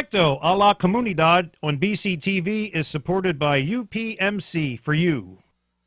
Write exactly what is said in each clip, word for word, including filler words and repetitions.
Directo a la Comunidad on B C T V is supported by U P M C for You.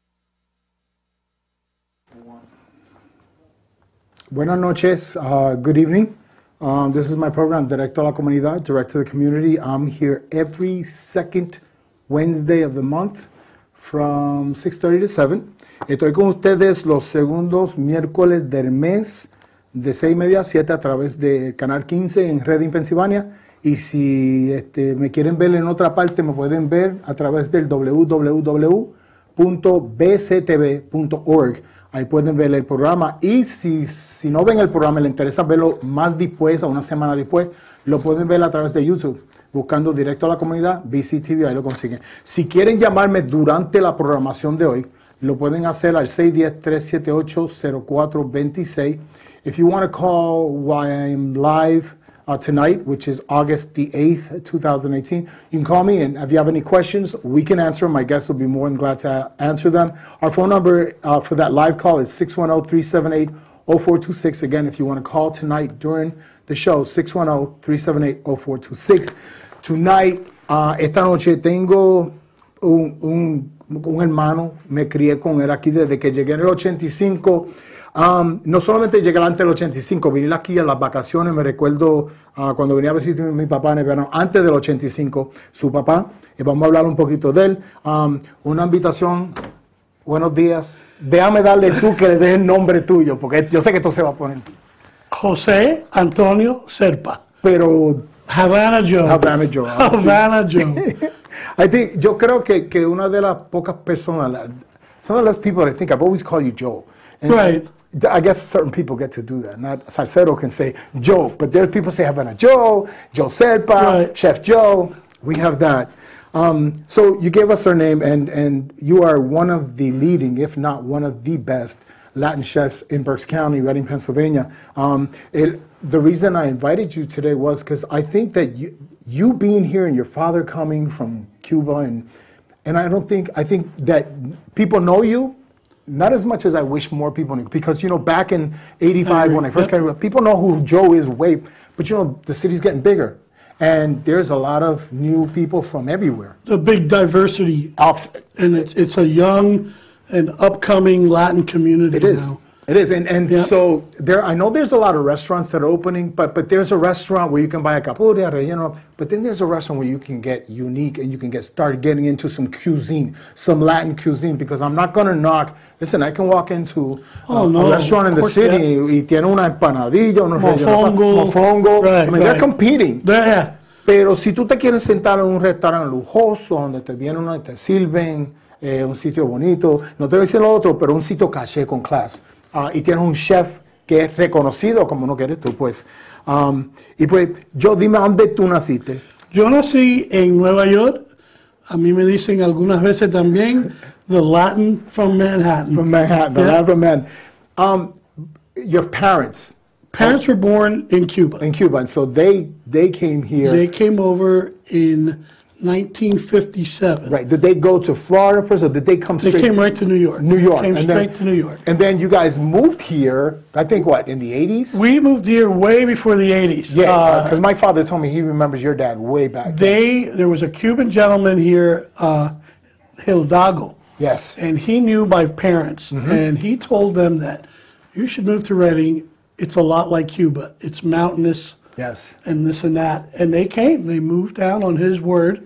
Buenas noches, uh, good evening. Um, this is my program, Directo a la Comunidad, Direct to the Community. I'm here every second Wednesday of the month from six thirty to seven. Estoy con ustedes los segundos miércoles del mes de seis y media a siete a través de Canal quince en Reading, Pensilvania. Y si este, me quieren ver en otra parte, me pueden ver a través del w w w punto b c t v punto org. Ahí pueden ver el programa. Y si, si no ven el programa y les interesa verlo más después, o una semana después, lo pueden ver a través de YouTube. Buscando Directo a la Comunidad, B C T V, ahí lo consiguen. Si quieren llamarme durante la programación de hoy, lo pueden hacer al seis uno cero, tres siete ocho, cero cuatro dos seis. If you want to call while I'm live uh, tonight, which is August the eighth, two thousand eighteen, you can call me, and if you have any questions, we can answer them. My guests will be more than glad to answer them. Our phone number uh, for that live call is six one zero, three seven eight, zero four two six. Again, if you want to call tonight during the show, six one zero, three seven eight, zero four two six. Tonight, uh, esta noche tengo un, un, un hermano, me crié con él aquí desde que llegué en el ochenta y cinco. Um, no solamente llegué antes del ochenta y cinco, vine aquí a las vacaciones, me recuerdo uh, cuando venía a visitar a mi papá en el verano, antes del ochenta y cinco, su papá, y vamos a hablar un poquito de él. Um, una invitación, buenos días. Déjame darle tú que le des el nombre tuyo, porque yo sé que esto se va a poner. José Antonio Serpa. Pero Havana Joe. Havana Joe. Havana Joe. I think, yo creo que, que una de las pocas personas, some of the less people I think I've always called you Joe. And right. I guess certain people get to do that. Not Salcedo can say Joe, but there are people say Havana Joe, Joe Serpa, right. Chef Joe. We have that. Um, so you gave us our name, and, and you are one of the leading, if not one of the best, Latin chefs in Berks County, Reading, Pennsylvania. Um, it, the reason I invited you today was because I think that you, you being here and your father coming from Cuba, and and I don't think, I think that people know you, not as much as I wish more people knew, because, you know, back in eighty-five, I when I first came, people know who Joe is, way, but, you know, the city's getting bigger, and there's a lot of new people from everywhere. The big diversity, Ups. and it's, it's a young and upcoming Latin community It is. now. It is, and, and Yep. so there. I know there's a lot of restaurants that are opening, but but there's a restaurant where you can buy a capote, you know. But then there's a restaurant where you can get unique and you can get start getting into some cuisine, some Latin cuisine. Because I'm not gonna knock. Listen, I can walk into Oh, uh, no, a restaurant in of the course, city yeah. y tiene una empanadilla, unos rellenos, Mofongo. mofongo. Right, I mean, they're right. competing. Yeah. Pero si tú te quieres sentar en un restaurante lujoso donde te vienen y te sirven eh, un sitio bonito, no te voy a decir lo otro, pero un sitio caché con clase. Uh, y tienes un chef que es reconocido como no quieres tú, pues. Um, y pues, yo dime, ¿dónde tú naciste? Yo nací en Nueva York. A mí me dicen algunas veces también the Latin from Manhattan. From Manhattan, the Yeah. Latin from Manhattan. Um, your parents? Parents were born in Cuba. In Cuba, and so they they came here. They came over in nineteen fifty-seven. Right. Did they go to Florida first, or did they come They straight? came right to New York. New York. Came and straight then, to New York. And then you guys moved here, I think, what, in the eighties? We moved here way before the eighties. Yeah, because Uh, my father told me he remembers your dad way back then. they there was a Cuban gentleman here, uh, Hildago, Yes. and he knew my parents, and he told them that you should move to Reading. It's a lot like Cuba. It's mountainous Yes. and this and that. And they came. They moved down on his word,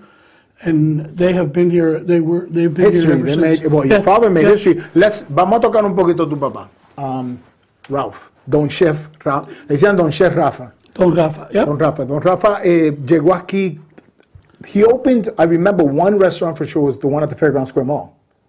and they have been here. They were they've been History. here ever They since. made, well, your Yeah, father made yeah. history. Let's, vamos a tocar un poquito tu papá. Um, Ralph. Don Chef Rafa. Le decían Don Chef Rafa. Don Rafa. Yep. Don Rafa. Don Rafa eh, llegó aquí. He opened, I remember one restaurant for sure was the one at the Fairground Square Mall.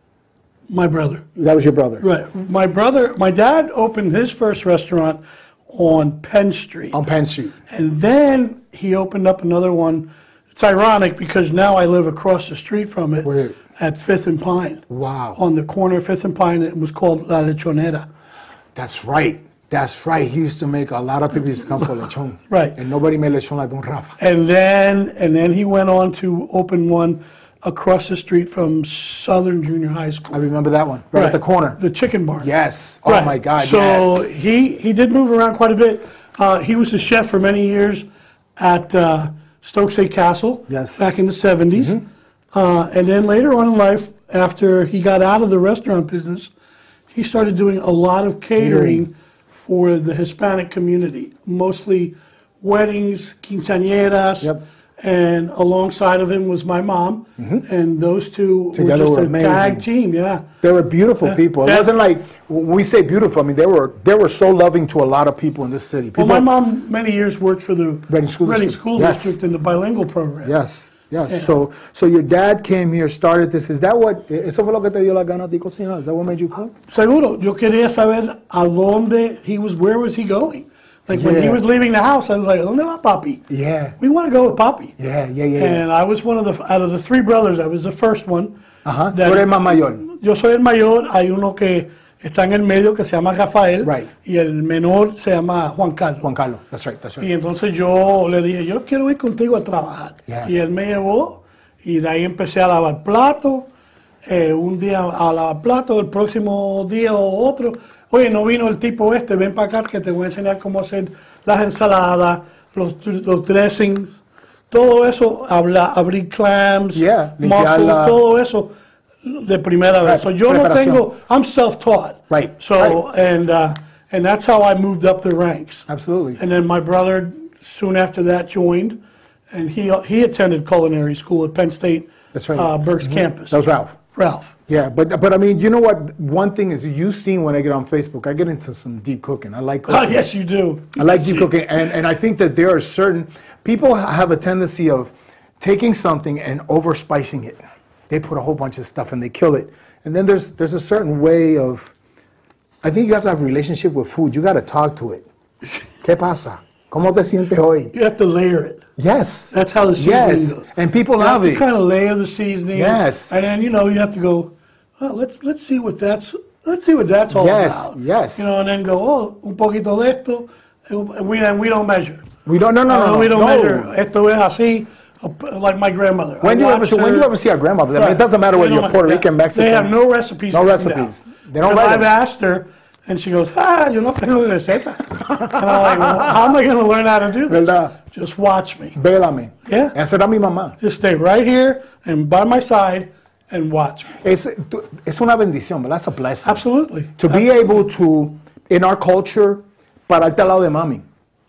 My brother. That was your brother. Right. My brother, my dad opened his first restaurant on Penn Street. On Penn Street. And then he opened up another one. It's ironic because now I live across the street from it Where? at Fifth and Pine. Wow. On the corner of Fifth and Pine. It was called La Lechonera. That's right. That's right. He used to make a lot of people used to come for lechon. Right. And nobody made lechon like Don Rafa. And then and then he went on to open one across the street from Southern Junior High School. I remember that one. Right, at the corner. The Chicken Barn. Yes. Oh Right. my God. So yes. he he did move around quite a bit. Uh, he was a chef for many years at uh, Stokesay Castle Yes. back in the seventies. Mm-hmm. Uh, and then later on in life, after he got out of the restaurant business, he started doing a lot of catering for the Hispanic community, mostly weddings, quinceañeras, Yep. and alongside of him was my mom, and those two Together were were just a tag amazing. team, yeah. They were beautiful people. It Yeah. wasn't like when we say beautiful. I mean, they were they were so loving to a lot of people in this city. People, Well, my mom many years worked for the Reading School Reading District. School Yes. District in the bilingual program. Yes, yes. So so your dad came here, started this. Is that what? Eso fue lo que te dio la gana de cocinar? Is that what made you cook? Seguro, yo quería saber a dónde he was, where was he going? Like when he Yeah. was leaving the house, I was like, ¿dónde va papi? Yeah. We want to go with papi. Yeah, yeah, yeah. And I was one of the, out of the three brothers, I was the first one. Ajá. Tú that- eres más mayor. Yo soy el mayor, hay uno que está en el medio que se llama Rafael, Right. y el menor se llama Juan Carlos. Juan Carlos. That's right. That's right. Y entonces yo le dije, yo quiero ir contigo a trabajar. Yes. Y él me llevó, y de ahí empecé a lavar platos, eh, un día a lavar platos, el próximo día o otro, oye, no vino el tipo este, ven para acá que te voy a enseñar cómo hacer las ensaladas, los, los dressings, todo eso, habla, abrir clams, Yeah, mussels, limpiarla. todo eso de primera vez. So yo no Preparación. tengo, I'm self-taught. Right, So, and, uh, and that's how I moved up the ranks. Absolutely. And then my brother, soon after that, joined, and he he attended culinary school at Penn State, That's right. uh, Berks campus. That was Ralph. Ralph. Yeah, but but I mean, you know what? One thing is, you've seen when I get on Facebook, I get into some deep cooking. I like cooking. Oh, yes, you do. I like deep cooking, and, and I think that there are certain people have a tendency of taking something and over spicing it. They put a whole bunch of stuff and they kill it. And then there's there's a certain way of, I think you have to have a relationship with food. You got to talk to it. ¿Qué pasa? ¿Cómo te sientes hoy? You have to layer it. Yes. That's how the seasoning Yes. goes. And people You love have it. to kind of layer the seasoning. Yes. And then, you know, you have to go, well, let's let's see what that's let's see what that's all Yes, about. yes. You know, and then go, oh, un poquito de esto, and we and we don't measure. We don't. No, no, no, Uh, no. we don't no. measure. Esto es así, uh, like my grandmother. When I do you ever watched see, when do you her- ever see our grandmother? I mean, Right. it doesn't matter whether They you're don't- Puerto yeah. Rican, Mexican. They have no recipes. No written recipes. down. They don't Because write I've them. asked her, and she goes, ah, yo no tengo receta. And I'm like, well, how am I going to learn how to do this? ¿Verdad? Just watch me. Vélame. Yeah. Esa era mi mamá. Just stay right here and by my side and watch me. Es, tú- es una bendición, ¿verdad? It's a blessing. Absolutely. To be able to, in our culture, pararte al lado de mami.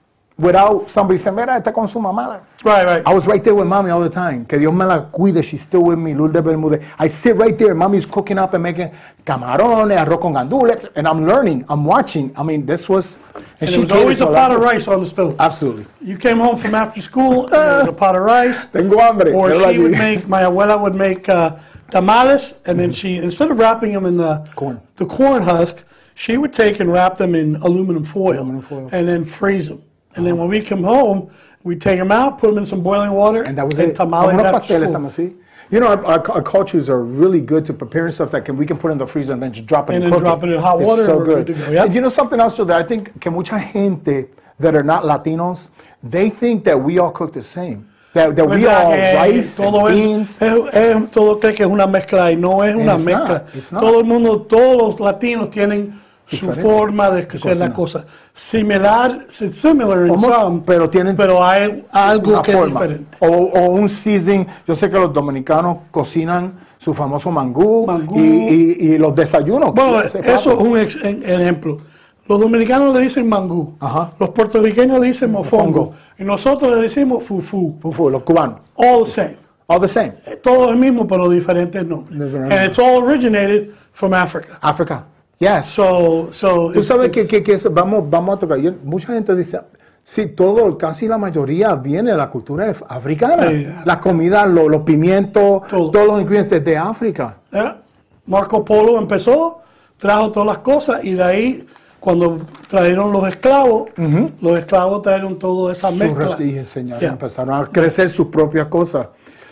Without somebody saying, mira, está con su mamá. Right, right. I was right there with mommy all the time. Que Dios me la cuide. She's still with me. Lourdes Bermúdez. I sit right there. Mommy's cooking up and making camarones, arroz con gandules. And I'm learning. I'm watching. I mean, this was... And she there was catered always to a lot pot of rice on the stove. Absolutely. You came home from after school, and there was a pot of rice. Tengo hambre. Or Era she would allí. make, my abuela would make uh, tamales, and then she, instead of wrapping them in the Corn. the corn husk, she would take and wrap them in aluminum foil, Aluminum foil. and then freeze them. And then when we come home, we'd take them out, put them in some boiling water, And that was it. tamales Como unos after pasteles, school. estamos así. You know, our, our, our cultures are really good to preparing stuff that can we can put in the freezer and then just drop it And and then cook drop it in hot It's water so and we're good. good to go, yeah. And you know something else, Joe, that I think que mucha gente that are not Latinos, they think that we all cook the same. That, that we ¿Verdad all que rice and todo es- beans. es- es- todo cree que es una mezcla y no es una it's mezcla. not, it's not. Todo el mundo, todos los latinos tienen su Diferente. forma de hacer la cocina. cosa. Similar, similar in Almost, some, pero tienen pero hay algo una que es forma. diferente. O, o un seasoning. Yo sé que los dominicanos cocinan su famoso mangú, Mangú. Y, y, y los desayunos. Bueno, Ese eso es papo. un ex- en- ejemplo. Los dominicanos le dicen mangú, Ajá. los puertorriqueños le dicen mofongo, Mofongo. y nosotros le decimos fufu. Fufu, los cubanos. All the same. All the same. Todo el mismo, pero diferentes nombres. Diferentes. And it's all originated from Africa. Africa. Yes. So, so Tú it's- sabes que, it's- que, que eso- vamos, vamos a tocar. Yo- mucha gente dice, sí, todo, casi la mayoría viene de la cultura af- africana. Sí. La comida, lo- los pimientos, Todo. todos los ingredientes de África. ¿eh? Marco Polo empezó, trajo todas las cosas y de ahí, cuando trajeron los esclavos, los esclavos trajeron toda esa Sus mezcla. re- y enseñaron, Yeah. empezaron a crecer sus propias cosas.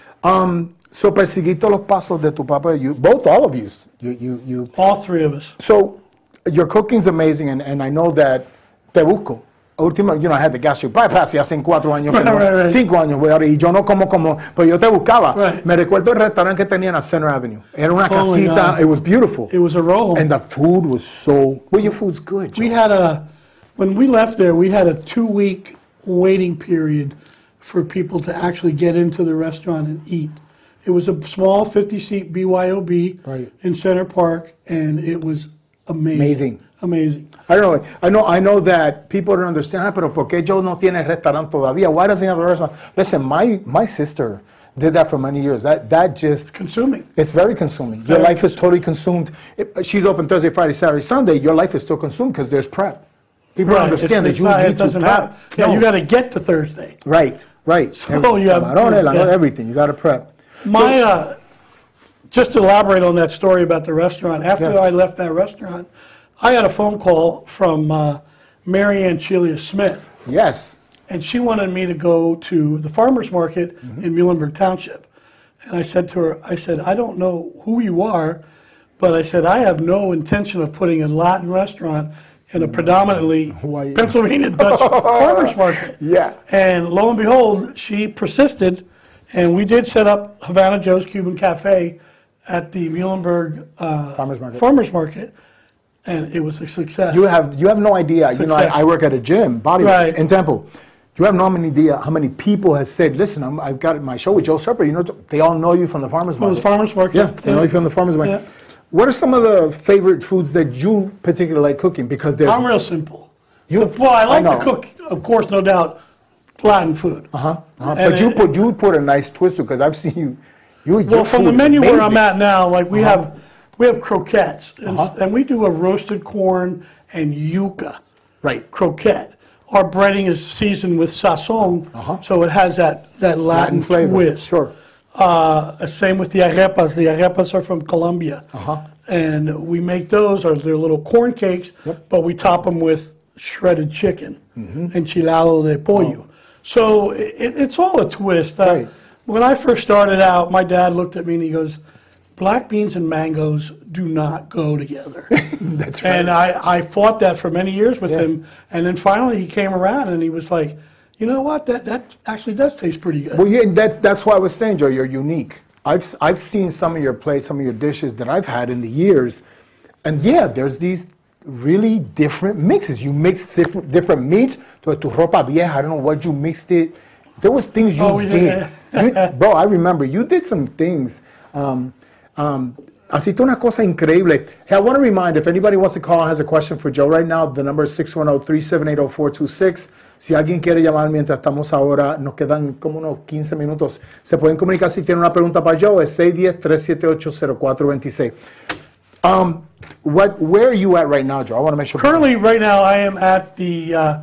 Um, so perseguiste los pasos de tu papá, you, both, all of you. You, you, you. All three of us. So your cooking's amazing, and, and I know that te busco. Última, you know, I had the gastric bypass y hace cuatro años, que Right, no, right, right. cinco años, voy ahora, y yo no como como, pero yo te buscaba. Right. Me recuerdo el restaurante que tenían a Center Avenue. Era una Oh, my casita, God. it was beautiful. It was a row home. And the food was so, well, your food's good. We Joe. had a, when we left there, we had a two-week waiting period for people to actually get into the restaurant and eat. It was a small fifty-seat B Y O B right. in Center Park, and it was amazing. Amazing. Amazing. I don't know. I know. I know that people don't understand. Ah, pero ¿por qué Joe no tiene restaurante todavía? Why doesn't he have a restaurant? Listen, my my sister did that for many years. That that just consuming. It's very consuming. Very Your life consuming. is totally consumed. It, she's open Thursday, Friday, Saturday, Sunday. Your life is still consumed because there's prep. People Right. don't understand it's, that it's you not, need it doesn't to prep. have. Yeah, No. you got to get to Thursday. Right. Right. So Every- you have- camarones, la- yeah. everything. You got to prep. My, uh, just to elaborate on that story about the restaurant, after Yeah. I left that restaurant, I had a phone call from uh, Mary Ann Chelia Smith, Yes. and she wanted me to go to the farmer's market Mm-hmm. in Muhlenberg Township. And I said to her, I said, I don't know who you are, but I said, I have no intention of putting a Latin restaurant in a predominantly Who are you? Pennsylvania Dutch farmer's market. Yeah. And lo and behold, she persisted, and we did set up Havana Joe's Cuban Cafe at the Muhlenberg uh, Farmers Market. Farmers Market, and it was a success. You have you have no idea. You know, Success. I, I work at a gym, body Right. in Temple. You have no idea how many people have said, "Listen, I'm, I've got my show with Joe Serpa." You know, they all know you from the farmers From market. the farmers market. Yeah, they know you from the farmers market. Yeah. What are some of the favorite foods that you particularly like cooking? Because there's I'm real simple. You- well, I like I to know. cook, of course, no doubt, Latin food. uh-huh, uh-huh. And But you it- put you put a nice twist to because I've seen you. You Well, your from food the is menu where I'm amazing. at now, like we Uh-huh. have, we have croquettes, and, Uh-huh. and we do a roasted corn and yuca Right. croquette. Our breading is seasoned with sazon, Uh-huh. so it has that, that Latin, Latin flavor. twist. Sure. Uh, same with the arepas. The arepas are from Colombia. Uh-huh. And we make those, or they're little corn cakes, Yep. but we top them with shredded chicken, enchilado de pollo. Oh. So it, it's all a twist. Uh, Right. When I first started out, my dad looked at me and he goes, black beans and mangoes do not go together. That's right. And I, I fought that for many years with Yeah. him. And then finally he came around and he was like, you know what, that, that actually does taste pretty good. Well, yeah, that, that's why I was saying, Joe, you're unique. I've, I've seen some of your plates, some of your dishes that I've had in the years. And yeah, there's these really different mixes. You mix different, different meats. To tu ropa vieja, I don't know what you mixed it. There was things you Oh, we did. did. You- bro, I remember you did some things. Um, um, Haciste una cosa increíble. Hey, I want to remind, if anybody wants to call and has a question for Joe right now, the number is six one zero, three seven eight, zero four two six. Si alguien quiere llamar mientras estamos ahora, nos quedan como unos quince minutos. Se pueden comunicar si tienen una pregunta para Joe, es seis uno cero, tres siete ocho, cero cuatro dos seis. Um, what, where are you at right now, Joe? I want to make sure. Currently, right now, I am at the uh,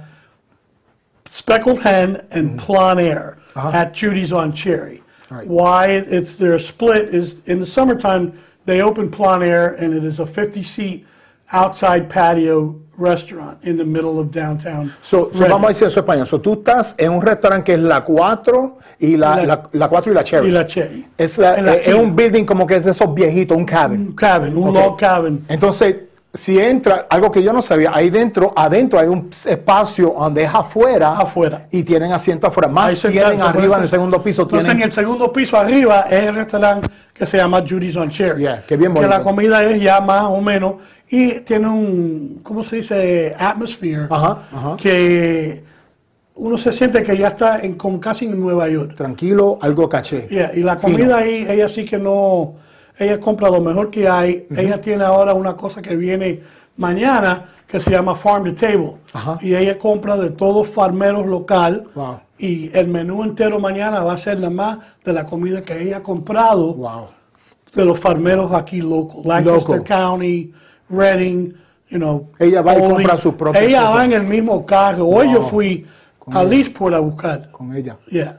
Speckled Hen and Plan Air at Judy's on Cherry. Mm-hmm. Right. Why it's their split is in the summertime they open Plan Air and it is a fifty-seat outside patio restaurant in the middle of downtown. So, so Reading. vamos a decir eso en español. So, tú estás en un restaurante que es la cuatro y la, La- la, la cuatro y la Cherry. Y la Cherry. Es, la- En la es un esquina. building como que es de esos viejitos, un cabin. Un cabin, un Ok. log cabin. Entonces, si entra, algo que yo no sabía, ahí dentro, adentro hay un espacio donde es afuera. Afuera. Y tienen asiento afuera. Ahí Más se tienen entra- se arriba puede en el hacer. segundo piso. Entonces Tienen, en el segundo piso arriba es el restaurante que se llama Judy's on Cherry. Yeah, que bien que bonito. la comida es ya más o menos y tiene un, ¿cómo se dice? Atmosphere. Ajá, ajá. Que uno se siente que ya está en, como casi en Nueva York. tranquilo, algo caché. Yeah, y la Fino. comida ahí, ella sí que no, ella compra lo mejor que hay. Ella tiene ahora una cosa que viene mañana que se llama Farm to Table. Ajá. Y ella compra de todos farmeros local. Wow. Y el menú entero mañana va a ser nada más de la comida que ella ha comprado Wow. de los farmeros aquí local. Lancaster Local. County, Reading, you know. Ella va y Foley. compra sus propias Ella cosas. va en el mismo carro. Hoy yo Wow. fui Con a ella. Leesport a buscar. Con ella. Yeah.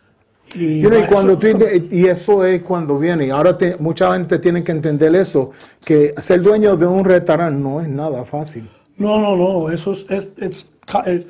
Y, You know, y, eso- cuando tú- eso- y eso es cuando viene. Y ahora te- mucha gente tiene que entender eso, que ser dueño de un restaurante no es nada fácil. No, no, no, eso es, es- es ca- eh,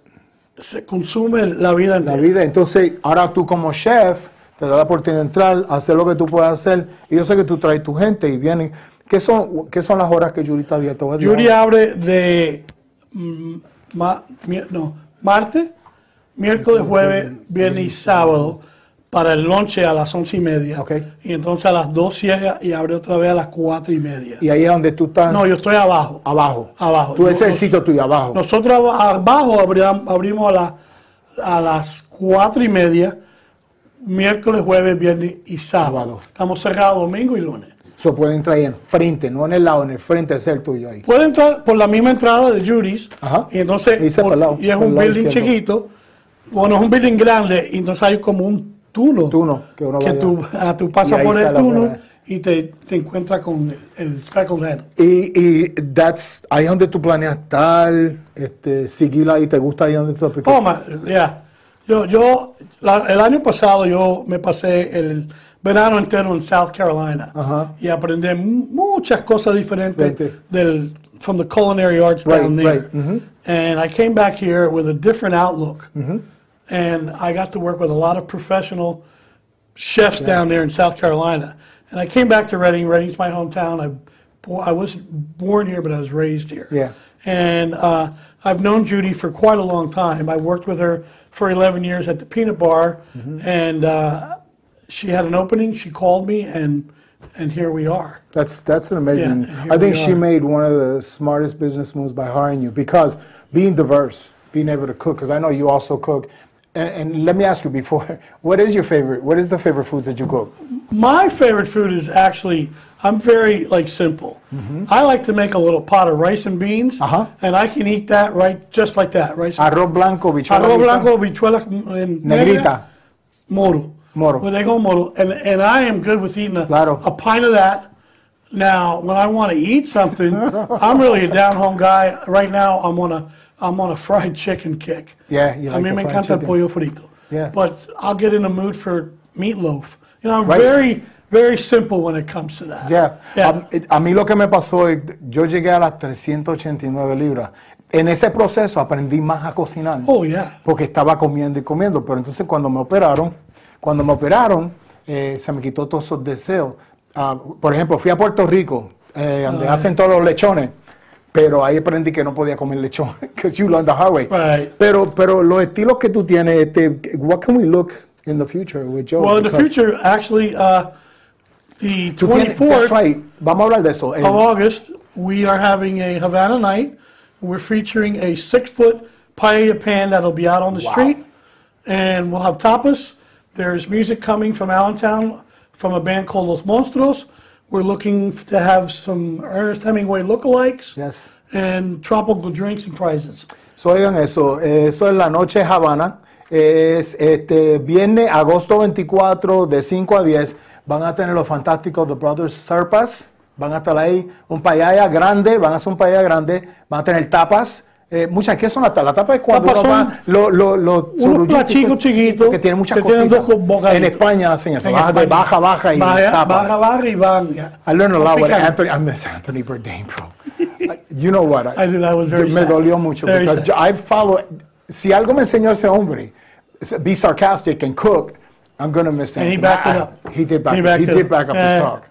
se consume la vida La entera. vida. Entonces, ahora tú como chef, te da la oportunidad de entrar, hacer lo que tú puedas hacer. Y yo sé que tú traes tu gente y vienen. ¿Qué son, qué son las horas que Yuri está abierto? Judy abre de mm, ma- mi- no, martes, miércoles, jueves, viernes y sábado para el lonche a las once y media. Ok. Y entonces a las dos cierra y abre otra vez a las cuatro y media. Y ahí es donde tú estás. No, yo estoy abajo. Abajo. Abajo. Tú ese es el Yo- sitio tuyo, abajo. Nosotros ab- abajo abrim- abrimos a las a las cuatro y media, miércoles, jueves, viernes y sábado. Sábado. Estamos cerrados domingo y lunes. So pueden entrar ahí enfrente, no en el lado, en el frente, es el tuyo ahí. Pueden entrar por la misma entrada de Judy's, Ajá. y entonces Y se por- por el lado, y es por el un lado building izquierdo. chiquito, bueno, es un building grande, y entonces hay como un túnel Túnel, que uno vaya. tú, ah, tú pasas Y ahí por el sale túnel afuera. y te, te encuentras con el, el speckled hen. Y, y that's, ahí donde tú planeas estar, este, seguir ahí, ¿te gusta ahí donde tú Oh, ma- yeah. Yo, yo la- el año pasado yo me pasé el verano entero en South Carolina Ajá. y aprendí mu- muchas cosas diferentes Right. del from the culinary arts Right, down there. right. Mhm. And I came back here with a different outlook. And I got to work with a lot of professional chefs down there in South Carolina. And I came back to Reading. Reading's my hometown. I, bo- I wasn't born here, but I was raised here. Yeah. And uh, I've known Judy for quite a long time. I worked with her for eleven years at the Peanut Bar, and uh, she had an opening. She called me, and and here we are. That's that's an amazing. Yeah, and here I think we she are. made one of the smartest business moves by hiring you, because being diverse, being able to cook. Because I know you also cook. And, and let me ask you before, what is your favorite? What is the favorite foods that you cook? My favorite food is actually, I'm very like simple. I like to make a little pot of rice and beans, Uh-huh. and I can eat that right just like that. Rice and Arroz blanco, bichuela Arroz guisa, blanco, bichuelas en negrita, moro. Moro. Well, they go moro, and and I am good with eating a, Claro. a pint of that. Now, when I want to eat something, I'm really a down-home guy. Right now, I'm on a I'm on a fried chicken kick. Yeah, you a like mí the me fried encanta el chicken. pollo frito. Yeah. But I'll get in the mood for meatloaf. You know, I'm Right. very very simple when it comes to that. Yeah. Yeah. A, a mí lo que me pasó es, yo llegué a las trescientas ochenta y nueve libras. En ese proceso aprendí más a cocinar. Oh, yeah. Porque estaba comiendo y comiendo. Pero entonces cuando me operaron, cuando me operaron, eh, se me quitó todos esos deseos. Ah, por ejemplo, fui a Puerto Rico, eh, donde hacen todos los lechones. Pero ahí aprendí que no podía comer lechón, because you learn the hard way. Right. Pero, pero los estilos que tú tienes, este, what can we look in the future with Joe? Well, in the Because future, actually, uh, the tú tienes- twenty-fourth that's right. Vamos a hablar de eso. El- of August, we are having a Havana night. We're featuring a six-foot paella pan that'll be out on the Wow. street, and we'll have tapas. There's music coming from Allentown from a band called Los Monstruos. We're looking to have some Ernest Hemingway lookalikes Yes. and tropical drinks and prizes. So, oigan eso, eh, eso es la noche Habana, es este viernes, agosto veinticuatro, de cinco a diez, van a tener los fantásticos The Brothers Serpas, van a estar ahí, un paella grande, van a hacer un paella grande, van a tener tapas. Eh, muchas, ¿qué son las tapas? Las tapas es cuando Tapas uno son va, lo, lo, lo, unos surullitos platicos chiquitos que tienen muchas que tienen cositas. dos bocaditos. En España hacen eso, En baja, de España. baja, baja y Baja, tapas. baja, baja y van. yeah. I learned a lot with Picante. Anthony. I miss Anthony Bourdain, bro. You know what? I did, that was very Me sad. dolió mucho Very because sad. I follow. Si algo me enseñó ese hombre, is be sarcastic and cook, I'm gonna miss And he Anthony. backed it I- up. He did back. He He, backed he it did up. back up Yeah. his talk.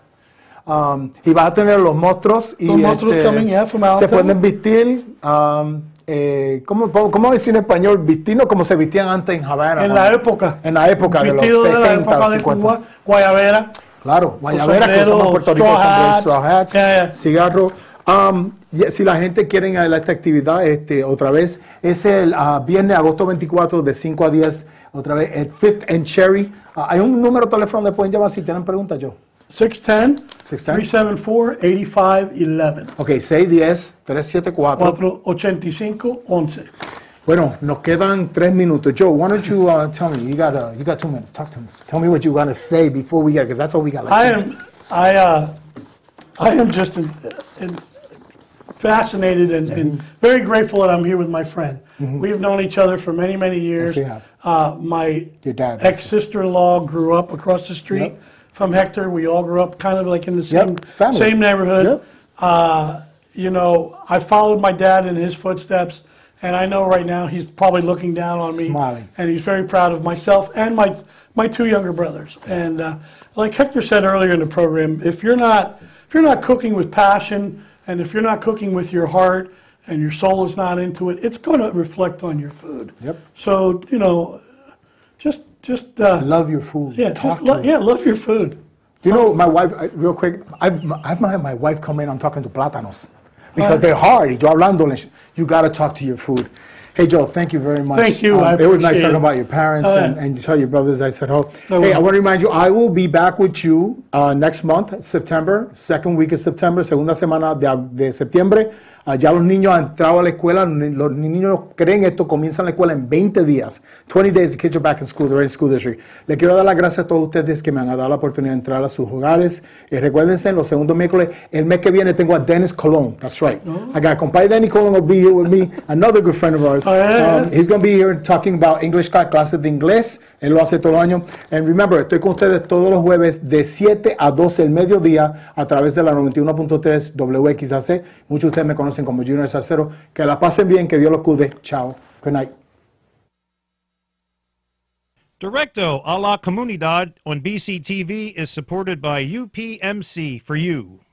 Um, y va a tener los monstruos y Los monstruos coming, yeah, from se Allentown. pueden vestir. Um, eh, ¿cómo, ¿Cómo decir en español? Vestirnos como se vestían antes en Havana. En la cuando- época. En la época de los Vestido de la sesenta, época de cincuenta. Cuba, guayabera. Claro, guayabera que sombrero, usamos en Puerto Rico straw también, hats. straw hats, Yeah, yeah. cigarro. Um, y si la gente quiere ir a esta actividad, este, otra vez, es el ah, viernes, agosto veinticuatro, de cinco a diez, otra vez, el Fifth and Cherry. Ah, hay un número de teléfono donde pueden llamar si tienen preguntas, yo. six one zero, six one three seven four, eight five one one. Ok, seis uno cero, tres siete cuatro. cuatro ocho cinco once. Bueno, nos quedan tres minutos. Joe, why don't you uh, tell me? You got uh, you got two minutes. Talk to me. Tell me what you want to say before we get, because that's all we got. Like, I am, I, uh, I am just in, in fascinated and, and very grateful that I'm here with my friend. We've known each other for many, many years. we have. Uh, my Your dad. ex-sister-in-law grew up across the street Yep. from Hector. We all grew up kind of like in the same, Yep, family. same neighborhood. Yep. Uh, you know, I followed my dad in his footsteps, and I know right now he's probably looking down on me. Smiling. And he's very proud of myself and my my two younger brothers. And uh, like Hector said earlier in the program, if you're not if you're not cooking with passion, and if you're not cooking with your heart, and your soul is not into it, it's going to reflect on your food. Yep. So you know, just just uh, love your food. yeah, Talk just to lo- me. yeah, love your food. You know, my wife, I- real quick, I've, I've had my wife come in, I'm talking to plátanos. Because they're hard. Y yo hablándoles, you got to talk to your food. Hey, Joe, thank you very much. Thank you, I it was nice appreciate talking it. about your parents Oh, and, yeah. and tell your brothers I said hello. Oh, Hey, well. I want to remind you, I will be back with you uh, next month, September, second week of September, segunda semana de, de septiembre. Uh, ya los niños han entrado a la escuela, los niños creen esto, comienzan la escuela en veinte días. twenty days, the kids are back in school, they're in school district. Le quiero dar las gracias a todos ustedes que me han dado la oportunidad de entrar a sus hogares. Y recuérdense, los segundos miércoles, el mes que viene tengo a Dennis Colon. That's right. Oh. I got compadre Denny Colon will be here with me, another good friend of ours. Oh, yeah, yeah. Um, he's going to be here talking about English class, clases de inglés. Él lo hace todo el año. And remember, estoy con ustedes todos los jueves de siete a doce del mediodía a través de la noventa y uno punto tres W X A C. Muchos de ustedes me conocen como Junior Salcero. Que la pasen bien, que Dios los cuide. Chao. Good night. Directo a la Comunidad on B C T V is supported by U P M C for you.